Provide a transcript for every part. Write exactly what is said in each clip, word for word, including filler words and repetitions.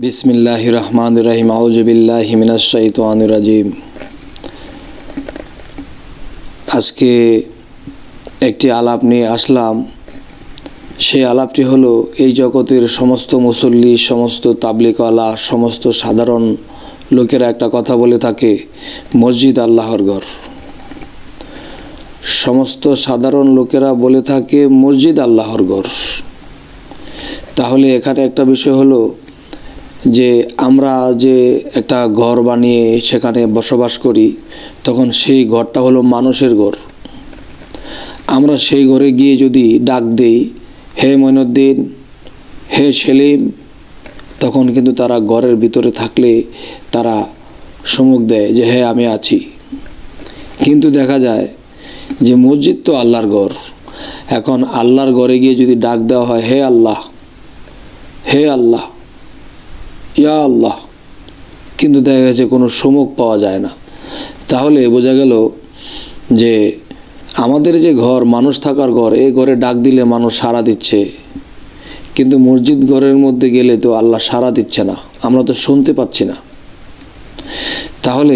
बिस्मिल्लाहिर रहमानिर रहीम आऊज़ु बिल्लाहि मिनाश शाइतानिर रजीम। আজকে একটি আলাপ নিয়ে আসলাম। সেই আলাপটি হলো এই জগতের সমস্ত মুসল্লি, সমস্ত তাবলিগওয়ালা, সমস্ত সাধারণ লোকেরা একটা কথা বলে থাকে, মসজিদ আল্লাহর ঘর। সমস্ত সাধারণ লোকেরা বলে থাকে মসজিদ আল্লাহর ঘর। তাহলে এখানে একটা বিষয় হলো যে আমরা যে একটা ঘর বানিয়ে সেখানে বসবাস করি, তখন সেই ঘরটা হলো মানুষের ঘর। আমরা সেই ঘরে গিয়ে যদি ডাক দেই, হে মঈনুদ্দিন, হে সেলিম, তখন কিন্তু তারা ঘরের ভিতরে থাকলে তারা সম্মুখ দেয় যে হ্যাঁ আমি আছি। কিন্তু দেখা যায় যে মসজিদ তো আল্লাহর ঘর। এখন আল্লাহর ঘরে গিয়ে যদি ডাক দেওয়া হয়, হে আল্লাহ, হে আল্লাহ, ইয়া আল্লাহ, কিন্তু দেখা গেছে কোনো সম্মুখ পাওয়া যায় না। তাহলে বোঝা গেল যে আমাদের যে ঘর, মানুষ থাকার ঘর, এই ঘরে ডাক দিলে মানুষ সাড়া দিচ্ছে, কিন্তু মসজিদ ঘরের মধ্যে গেলে তো আল্লাহ সাড়া দিচ্ছে না, আমরা তো শুনতে পাচ্ছি না। তাহলে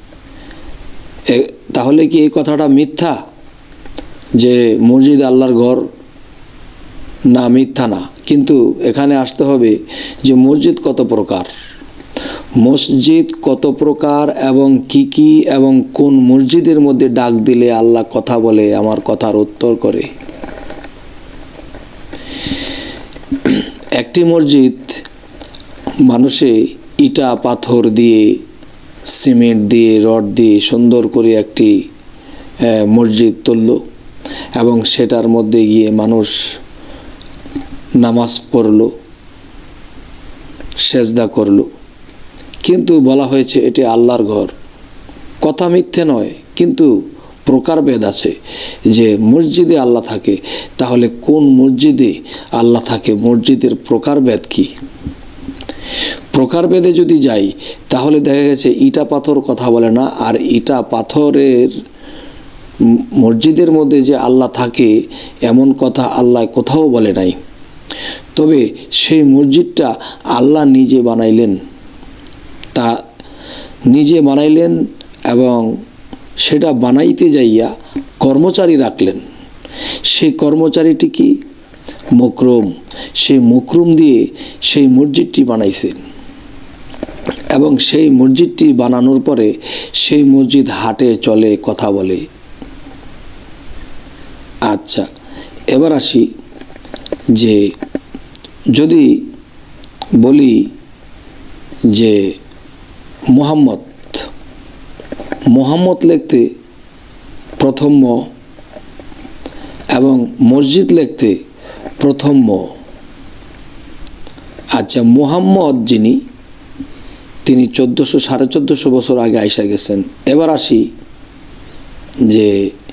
তাহলে কি এই কথাটা মিথ্যা যে মসজিদ আল্লাহর ঘর? না, মিথ্যা না। কিন্তু এখানে আসতে হবে যে মসজিদ কত প্রকার, মসজিদ কত প্রকার এবং কি কি এবং কোন মসজিদের মধ্যে ডাক দিলে আল্লাহ কথা বলে, আমার কথার উত্তর করে। একটি মসজিদ মানুষে ইটা পাথর দিয়ে, সিমেন্ট দিয়ে, রড দিয়ে সুন্দর করে একটি মসজিদ তুলল এবং সেটার মধ্যে গিয়ে মানুষ নামাজ পড়ল, সেজদা করল, কিন্তু বলা হয়েছে এটি আল্লাহর ঘর। কথা মিথ্যে নয়, কিন্তু প্রকারভেদ আছে যে মসজিদে আল্লাহ থাকে। তাহলে কোন মসজিদে আল্লাহ থাকে, মসজিদের প্রকারভেদ কি? প্রকারভেদে যদি যাই তাহলে দেখা গেছে ইটা পাথর কথা বলে না, আর ইটা পাথরের মসজিদের মধ্যে যে আল্লাহ থাকে এমন কথা আল্লাহ কোথাও বলে নাই। তবে সেই মসজিদটা আল্লাহ নিজে বানাইলেন, তা নিজে বানাইলেন এবং সেটা বানাইতে যাইয়া কর্মচারী রাখলেন। সেই কর্মচারীটি কি? মুকরম। সেই মুকরম দিয়ে সেই মসজিদটি বানাইছেন এবং সেই মসজিদটি বানানোর পরে সেই মসজিদ হাঁটে, চলে, কথা বলে। আচ্ছা, এবার আসি যে যদি বলি যে মুহাম্মদ, মুহাম্মদ লিখতে প্রথম ম এবং মসজিদ লিখতে প্রথম ম। আচ্ছা, মুহাম্মদ যিনি, তিনি চোদ্দোশো সাড়ে চোদ্দোশো বছর আগে আইসা গেছেন। এবার আসি যে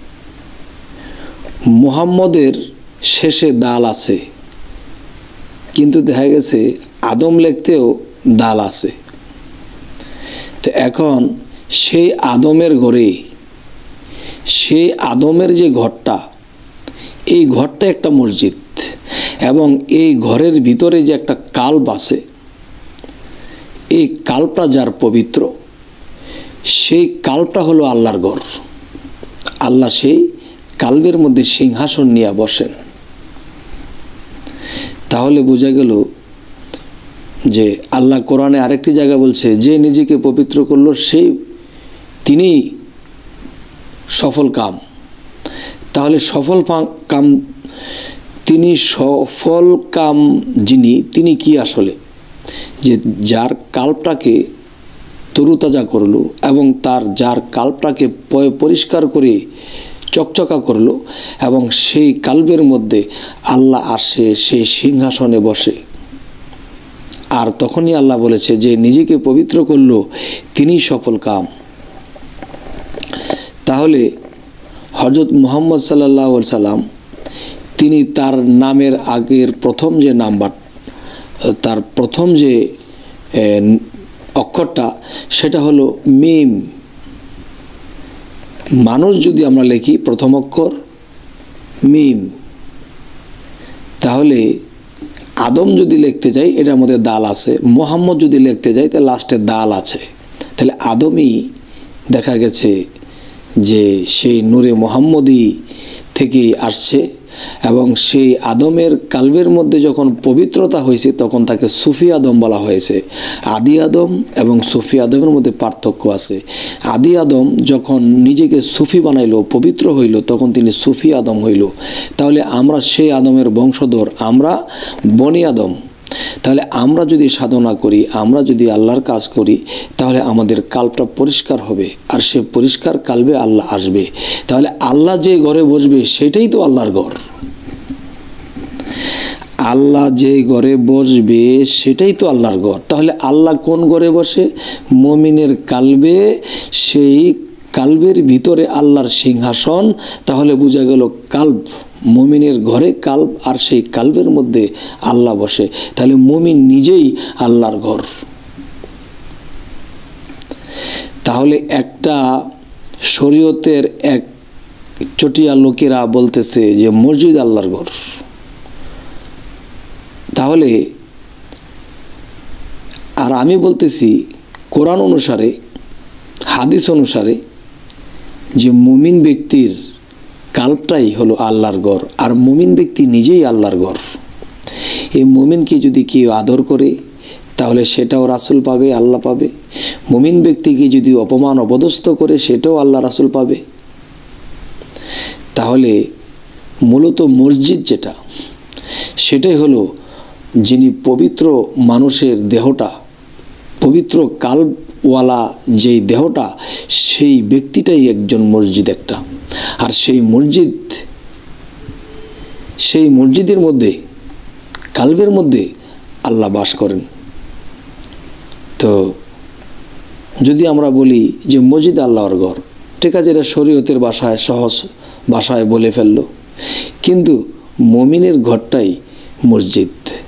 মুহাম্মদের শেষে দাল আছে, কিন্তু দেখা গেছে আদম লিখতেও দাল আছে। তো এখন সেই আদমের ঘরে, সেই আদমের যে ঘরটা, এই ঘরটা একটা মসজিদ এবং এই ঘরের ভিতরে যে একটা কাল্ব আছে, এই কাল্বটা যার পবিত্র, সেই কাল্বটা হলো আল্লাহর ঘর। আল্লাহ সেই কাল্বের মধ্যে সিংহাসন নিয়ে বসেন। তাহলে বোঝা গেল যে আল্লাহ কোরআনে আরেকটি জায়গা বলছে, যে নিজেকে পবিত্র করলো সেই তিনি সফল কাম। তাহলে সফল কাম, তিনি সফল কাম যিনি, তিনি কি আসলে? যে যার কাল্বটাকে তরুতাজা করলো এবং তার যার কাল্বটাকে পরিষ্কার করে চকচকা করলো এবং সেই কাল্বের মধ্যে আল্লাহ আসে, সেই সিংহাসনে বসে। আর তখনই আল্লাহ বলেছে যে নিজেকে পবিত্র করলো তিনি সফল কাম। তাহলে হযরত মুহাম্মদ সাল্লাল্লাহু আলাইহি সাল্লাম, তিনি তার নামের আগের প্রথম যে নাম্বার, তার প্রথম যে অক্ষরটা, সেটা হলো মিম। মানুষ যদি আমরা লিখি প্রথম অক্ষর মিম, তাহলে আদম যদি লিখতে যাই এটার মধ্যে দাল আছে, মোহাম্মদ যদি লিখতে যাই তাহলে লাস্টে দাল আছে। তাহলে আদমই দেখা গেছে যে সেই নূরে মোহাম্মদী থেকেই আসছে, এবং সেই আদমের কালবের মধ্যে যখন পবিত্রতা হয়েছে তখন তাকে সুফি আদম বলা হয়েছে। আদি আদম এবং সুফি আদমের মধ্যে পার্থক্য আছে। আদি আদম যখন নিজেকে সুফি বানাইল, পবিত্র হইল, তখন তিনি সুফি আদম হইল। তাহলে আমরা সেই আদমের বংশধর, আমরা বনি আদম। তাহলে আমরা যদি সাধনা করি, আমরা যদি আল্লাহর কাজ করি, তাহলে আমাদের কালবটা পরিষ্কার হবে, আর সে পরিষ্কার কালবে আল্লাহ আসবে। তাহলে আল্লাহ যে ঘরে বসবে সেটাই তো আল্লাহর ঘর। আল্লাহ যে ঘরে বসবে সেটাই তো আল্লাহর ঘর। তাহলে আল্লাহ কোন ঘরে বসে? মুমিনের কালবে। সেই কালবের ভিতরে আল্লাহর সিংহাসন। তাহলে বোঝা গেল কালব, মুমিনের ঘরে কালব, আর সেই কালবের মধ্যে আল্লাহ বসে। তাহলে মুমিন নিজেই আল্লাহর ঘর। তাহলে একটা শরীয়তের এক চটিয়া লোকেরা বলতেছে যে মসজিদ আল্লাহর ঘর। তাহলে আর আমি বলতেছি কোরআন অনুসারে, হাদিস অনুসারে, যে মুমিন ব্যক্তির কালবটাই হলো আল্লাহর ঘর, আর মুমিন ব্যক্তি নিজেই আল্লাহর ঘর। এই মুমিনকে যদি কেউ আদর করে তাহলে সেটাও রাসূল পাবে, আল্লাহ পাবে। মুমিন ব্যক্তিকে যদি অপমান অপদস্থ করে সেটাও আল্লাহ রাসূল পাবে। তাহলে মূলত মসজিদ যেটা, সেটাই হলো যিনি পবিত্র মানুষের দেহটা, পবিত্র কালবওয়ালা যেই দেহটা, সেই ব্যক্তিটাই একজন মসজিদ একটা। আর সেই মসজিদ, সেই মসজিদের মধ্যে, কালবের মধ্যে আল্লাহ বাস করেন। তো যদি আমরা বলি যে মসজিদ আল্লাহর ঘর, ঠিক আছে, এটা শরীয়তের ভাষায়, সহজ ভাষায় বলে ফেললো, কিন্তু মুমিনের ঘরটাই মসজিদ।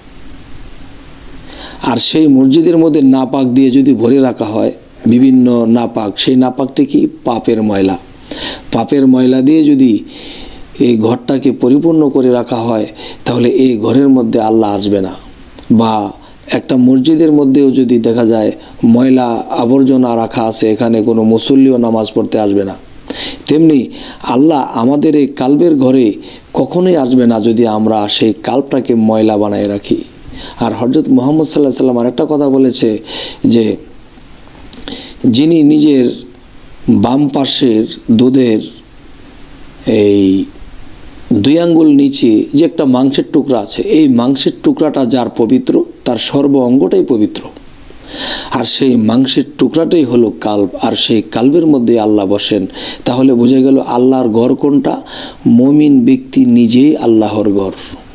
আর সেই মসজিদের মধ্যে নাপাক দিয়ে যদি ভরে রাখা হয় বিভিন্ন নাপাক, সেই নাপাকটি কি? পাপের ময়লা। পাপের ময়লা দিয়ে যদি এই ঘরটাকে পরিপূর্ণ করে রাখা হয় তাহলে এই ঘরের মধ্যে আল্লাহ আসবে না। বা একটা মসজিদের মধ্যেও যদি দেখা যায় ময়লা আবর্জনা রাখা আছে, এখানে কোনো মুসল্লিও নামাজ পড়তে আসবে না। তেমনি আল্লাহ আমাদের এই কালবের ঘরে কখনোই আসবে না যদি আমরা সেই কালবটাকে ময়লা বানায় রাখি। আর হযরত মুহাম্মদ সাল্লাল্লাহু আলাইহি সাল্লাম আরেকটা কথা বলেছে যে যিনি নিজের বাম পাশের দুধের এই দুই আঙ্গুল নিচে যে একটা মাংসের টুকরা আছে, এই মাংসের টুকরাটা যার পবিত্র, তার সর্ব অঙ্গটাই পবিত্র। আর সেই মাংসের টুকরাটাই হলো কালব, আর সেই কালবের মধ্যে আল্লাহ বসেন। তাহলে বোঝা গেল আল্লাহর ঘর কোনটা? মুমিন ব্যক্তি নিজেই আল্লাহর ঘর।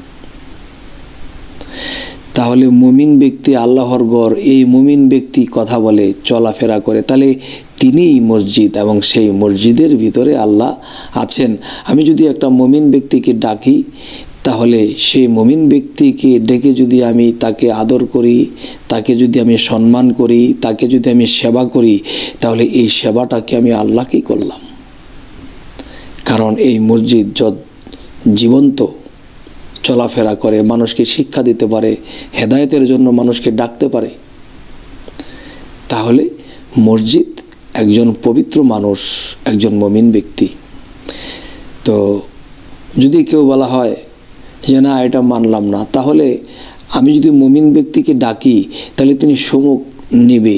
তাহলে মুমিন ব্যক্তি আল্লাহর ঘর, এই মুমিন ব্যক্তি কথা বলে, চলাফেরা করে, তাহলে তিনিই মসজিদ, এবং সেই মসজিদের ভিতরে আল্লাহ আছেন। আমি যদি একটা মুমিন ব্যক্তিকে ডাকি, তাহলে সেই মুমিন ব্যক্তিকে ডেকে যদি আমি তাকে আদর করি, তাকে যদি আমি সম্মান করি, তাকে যদি আমি সেবা করি, তাহলে এই সেবাটাকে আমি আল্লাহকেই করলাম। কারণ এই মসজিদ যত জীবন্ত, চলাফেরা করে, মানুষকে শিক্ষা দিতে পারে, হেদায়েতের জন্য মানুষকে ডাকতে পারে, তাহলে মসজিদ একজন পবিত্র মানুষ, একজন মুমিন ব্যক্তি। তো যদি কেউ বলা হয় যে না এটা মানলাম না, তাহলে আমি যদি মুমিন ব্যক্তিকে ডাকি তাহলে তিনি সম্মুখ নেবে,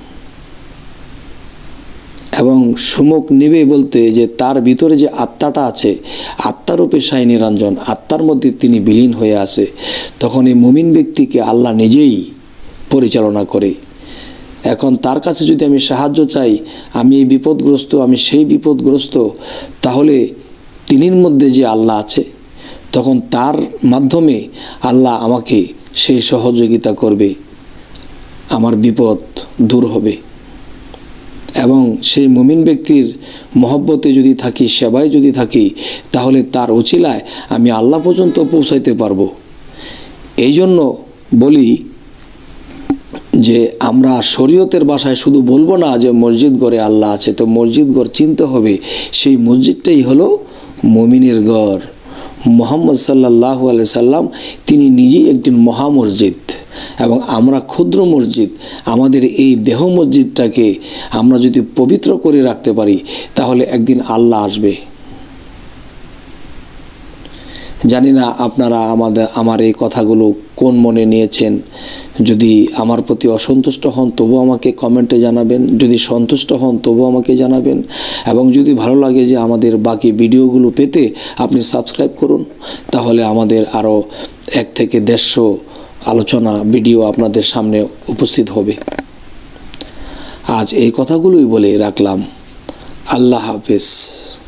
এবং সম্মুখ নেবে বলতে যে তার ভিতরে যে আত্মাটা আছে, আত্মারূপে সাই নিরঞ্জন, আত্মার মধ্যে তিনি বিলীন হয়ে আছে। তখন এই মুমিন ব্যক্তিকে আল্লাহ নিজেই পরিচালনা করে। এখন তার কাছে যদি আমি সাহায্য চাই, আমি এই বিপদগ্রস্ত, আমি সেই বিপদগ্রস্ত, তাহলে তিনির মধ্যে যে আল্লাহ আছে, তখন তার মাধ্যমে আল্লাহ আমাকে সেই সহযোগিতা করবে, আমার বিপদ দূর হবে। এবং সেই মুমিন ব্যক্তির মহব্বতে যদি থাকি, সেবায় যদি থাকি, তাহলে তার উছিলায় আমি আল্লাহ পর্যন্ত পৌঁছাইতে পারবো। এই জন্য বলি যে আমরা শরীয়তের ভাষায় শুধু বলবো না যে মসজিদ ঘরে আল্লাহ আছে, তো মসজিদ ঘর চিনতে হবে সেই মসজিদটাই হলো মুমিনের ঘর। মুহাম্মদ সাল্লাল্লাহু আলাইহি সাল্লাম তিনি নিজেই একজন মহা মসজিদ এবং আমরা ক্ষুদ্র মসজিদ। আমাদের এই দেহ মসজিদটাকে আমরা যদি পবিত্র করে রাখতে পারি তাহলে একদিন আল্লাহ আসবে। জানি না আপনারা আমাদের আমার এই কথাগুলো কোন মনে নিয়েছেন। যদি আমার প্রতি অসন্তুষ্ট হন তবু আমাকে কমেন্টে জানাবেন, যদি সন্তুষ্ট হন তবু আমাকে জানাবেন, এবং যদি ভালো লাগে যে আমাদের বাকি ভিডিওগুলো পেতে আপনি সাবস্ক্রাইব করুন, তাহলে আমাদের আরও এক থেকে দেড়শো আলোচনা ভিডিও আপনাদের সামনে উপস্থিত হবে। আজ এই কথাগুলোই বলে রাখলাম। আল্লাহ হাফেজ।